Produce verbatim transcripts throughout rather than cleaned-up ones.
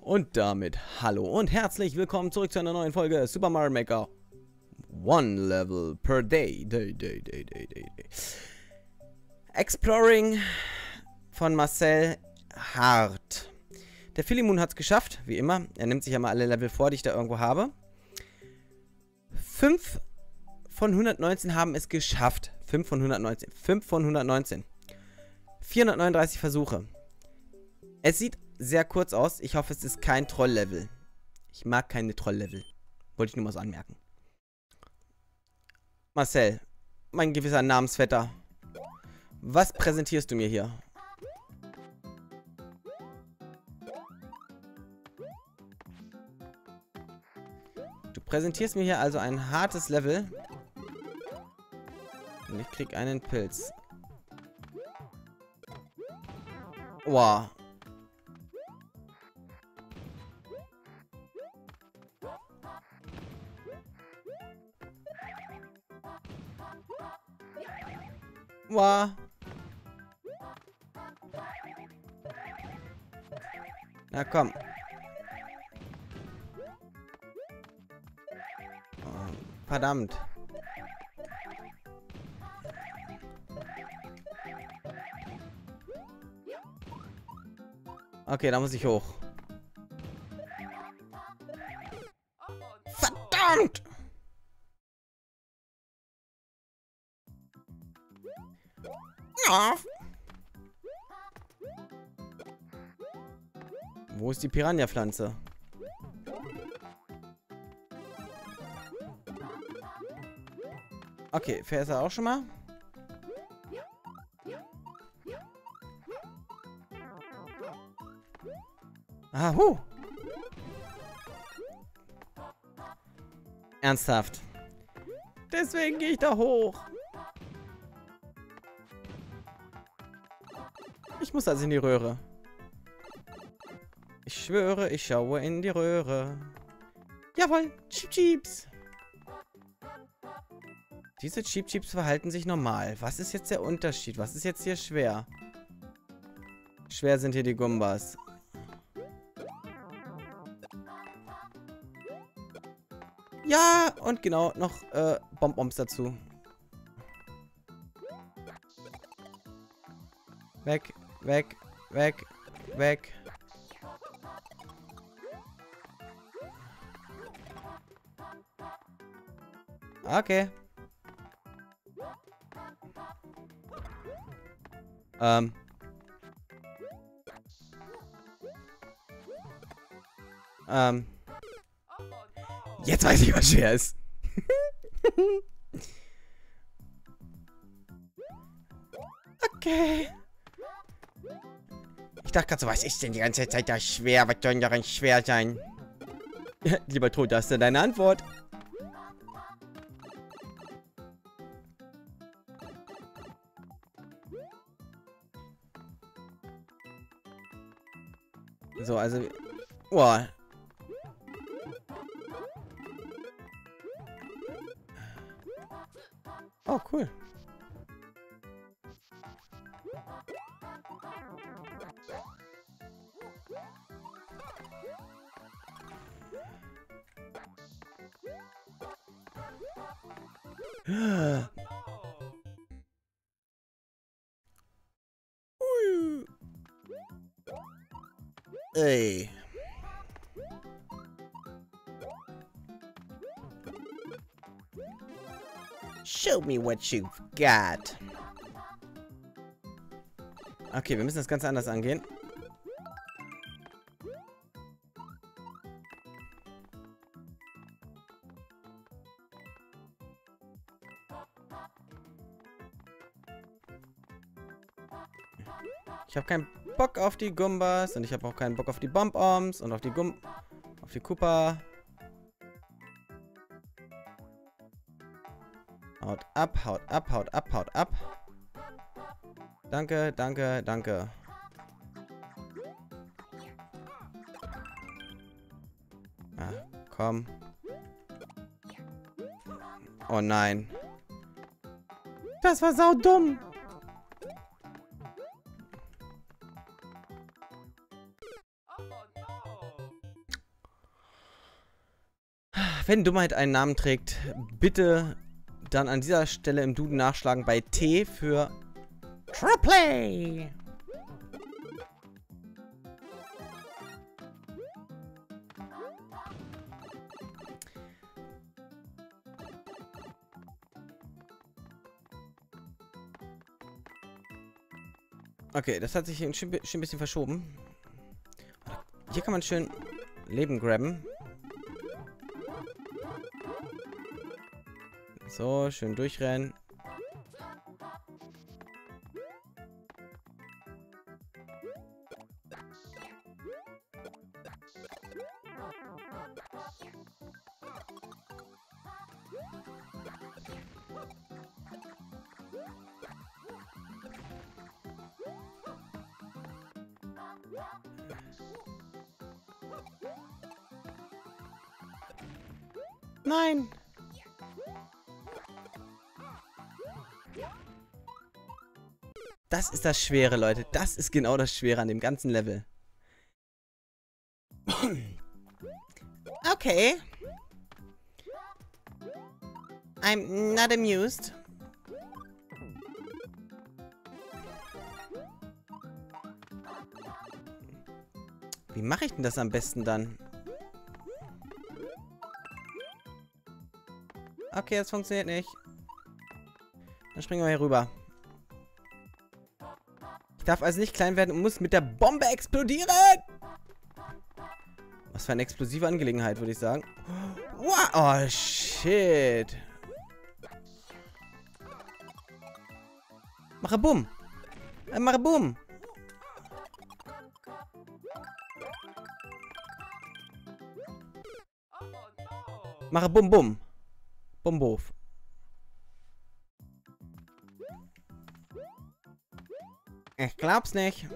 Und damit hallo und herzlich willkommen zurück zu einer neuen Folge Super Mario Maker. One level per day. Day, day, day, day, day, day. Exploring von Marcel Hart. Der Philimoon hat es geschafft, wie immer. Er nimmt sich ja mal alle Level vor, die ich da irgendwo habe. Fünf von hundertneunzehn haben es geschafft. Fünf von hundertneunzehn. Fünf von hundertneunzehn. vierhundertneununddreißig Versuche. Es sieht sehr kurz aus. Ich hoffe, es ist kein Troll-Level. Ich mag keine Troll-Level. Wollte ich nur mal so anmerken. Marcel, mein gewisser Namensvetter. Was präsentierst du mir hier? Du präsentierst mir hier also ein hartes Level. Und ich krieg einen Pilz. Wow. Wow. Na komm. Oh, verdammt. Okay, da muss ich hoch. Verdammt! Ja. Wo ist die Piranha-Pflanze? Okay, fair ist er auch schon mal. Ah, huh. Ernsthaft. Deswegen gehe ich da hoch. Ich muss also in die Röhre. Ich schwöre, ich schaue in die Röhre. Jawohl, Cheep Cheeps. Diese Cheep Cheeps verhalten sich normal. Was ist jetzt der Unterschied? Was ist jetzt hier schwer? Schwer sind hier die Gumbas. Ja, und genau, noch äh, Bonbons dazu. Weg, weg, weg, weg. Okay. Ähm. Ähm. Jetzt weiß ich, was schwer ist. Okay. Ich dachte gerade so, was ist denn die ganze Zeit da schwer? Was soll denn daran schwer sein? Lieber Tod, hast du deine Antwort? So, also... Boah. Oh, cool. Ey. Show me what you've got. Okay, wir müssen das Ganze anders angehen. Ich habe keinen Bock auf die Gumbas und ich habe auch keinen Bock auf die Bonbons und auf die Gum... auf die Koopa. Haut ab, haut ab, haut ab, haut ab. Danke, danke, danke. Ah, komm. Oh nein. Das war saudumm. wenn Dummheit einen Namen trägt, bitte dann an dieser Stelle im Duden nachschlagen bei T für Trueplay. Okay, das hat sich ein schön, schön bisschen verschoben. Hier kann man schön Leben grabben. So, schön durchrennen. Nein! Das ist das Schwere, Leute. Das ist genau das Schwere an dem ganzen Level. Okay. I'm not amused. Wie mache ich denn das am besten dann? Okay, das funktioniert nicht. Dann springen wir hier rüber. Ich darf also nicht klein werden und muss mit der Bombe explodieren. Was für eine explosive Angelegenheit, würde ich sagen. Wow, oh, shit. Mache Bumm. Äh, mache Bumm. Mache Bum Bum. Bumbof. Ich glaub's nicht.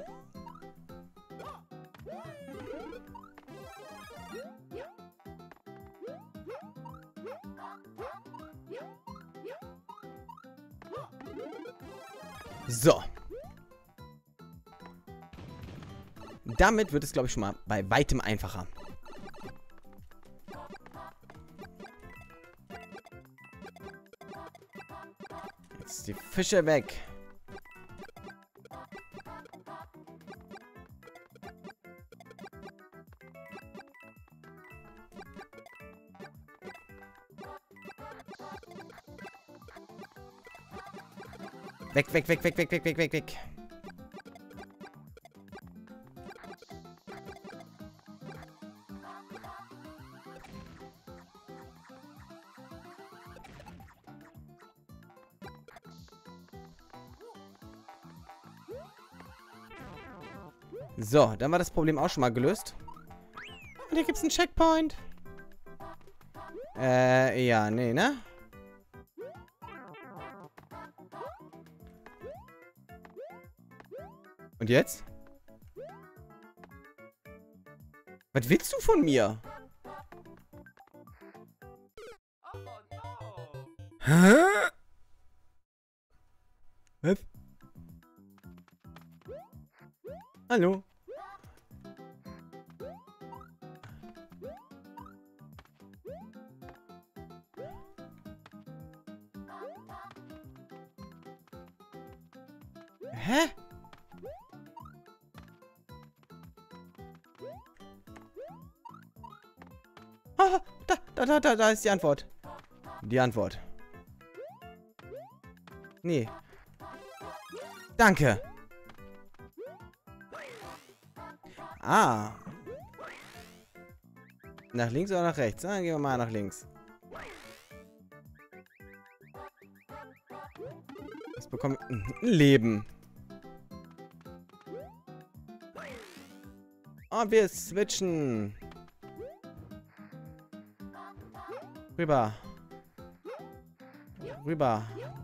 So. Damit wird es, glaube ich, schon mal bei weitem einfacher. Jetzt die Fische weg. Weg, weg, weg, weg, weg, weg, weg, weg, weg. So, dann war das Problem auch schon mal gelöst. Und hier gibt's einen Checkpoint. Äh, ja, nee, ne? Und jetzt? Was willst du von mir? Hä? Was? Hallo? Hä? Ah, da, da, da, da, da ist die Antwort. Die Antwort. Nee. Danke. Ah. Nach links oder nach rechts? Dann gehen wir mal nach links. Das bekommen wir ein Leben. Und wir switchen. Rüber. Rüber.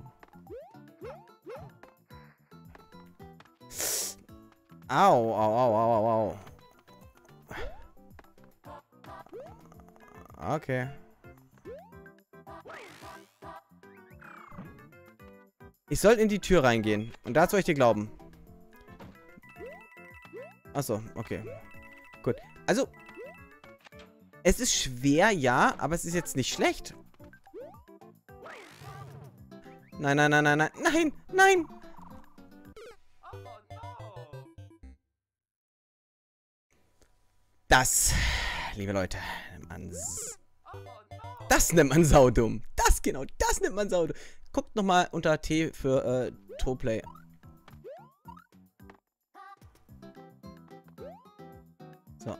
Au, au, au, au, au, au. Okay. Ich soll in die Tür reingehen. Und dazu soll ich dir glauben. Achso, okay. Gut. Also. Es ist schwer, ja, aber es ist jetzt nicht schlecht. Nein, nein, nein, nein, nein, nein, nein. Das, liebe Leute, nennt man das nennt man saudumm. Das genau, das nennt man saudumm. Guckt nochmal unter T für äh, Toplay. So.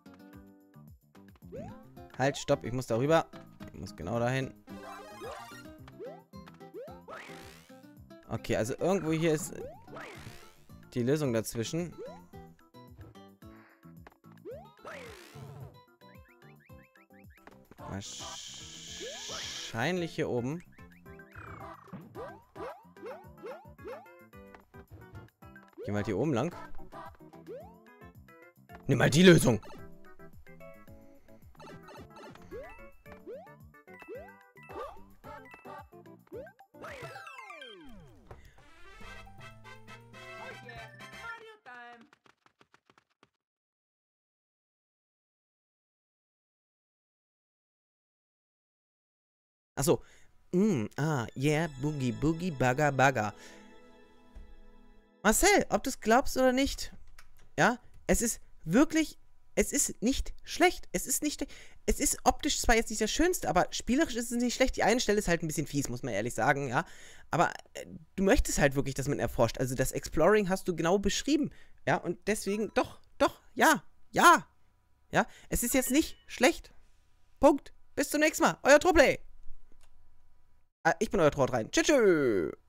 Halt, stopp, ich muss da rüber. Ich muss genau dahin. Okay, also irgendwo hier ist die Lösung dazwischen. Wahrscheinlich hier oben. Geh mal hier oben lang. Nimm mal die Lösung. Achso. Mm, ah, yeah, Boogie, Boogie, Bagger, Bagger. Marcel, ob du es glaubst oder nicht, ja, es ist wirklich, es ist nicht schlecht. Es ist nicht, es ist optisch zwar jetzt nicht das Schönste, aber spielerisch ist es nicht schlecht. Die eine Stelle ist halt ein bisschen fies, muss man ehrlich sagen, ja. Aber äh, du möchtest halt wirklich, dass man erforscht. Also das Exploring hast du genau beschrieben, ja. Und deswegen, doch, doch, ja, ja, ja. Es ist jetzt nicht schlecht. Punkt. Bis zum nächsten Mal. Euer Troplay. Ich bin euer Trott rein. Tschüss.